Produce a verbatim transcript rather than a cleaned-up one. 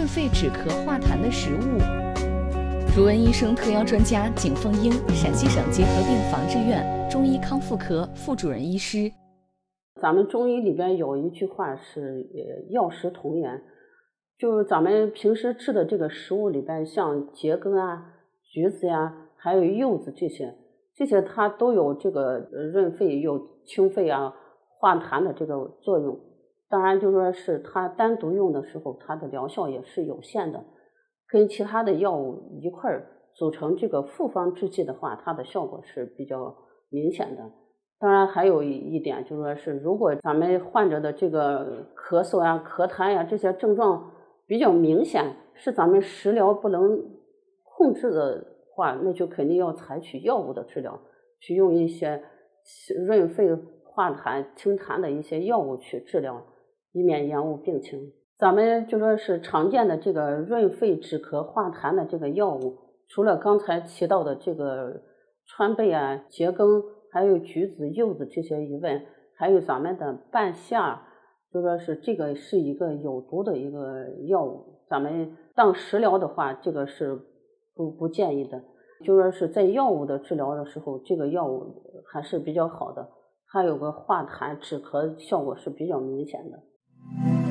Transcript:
肺止咳化痰的食物。如文医生特邀专家景凤英，陕西省结核病防治院中医康复科副主任医师。 咱们中医里边有一句话是呃药食同源，就是咱们平时吃的这个食物里边，像桔梗啊、橘子呀、啊，还有柚子这些，这些它都有这个润肺、有清肺啊、化痰的这个作用。当然，就说是它单独用的时候，它的疗效也是有限的。跟其他的药物一块儿组成这个复方制剂的话，它的效果是比较明显的。当然还有一点就是说是，如果咱们患者的这个咳嗽呀、咳痰呀这些症状比较明显，是咱们食疗不能控制的话，那就肯定要采取药物的治疗，去用一些润肺化痰清痰的一些药物去治疗，以免延误病情。咱们就说是常见的这个润肺止咳化痰的这个药物，除了刚才提到的这个川贝啊、桔梗还有橘子、柚子这些以外，还有咱们的半夏，就说是这个是一个有毒的一个药物，咱们当食疗的话，这个是不不建议的。就说是在药物的治疗的时候，这个药物还是比较好的，它有个化痰止咳效果是比较明显的。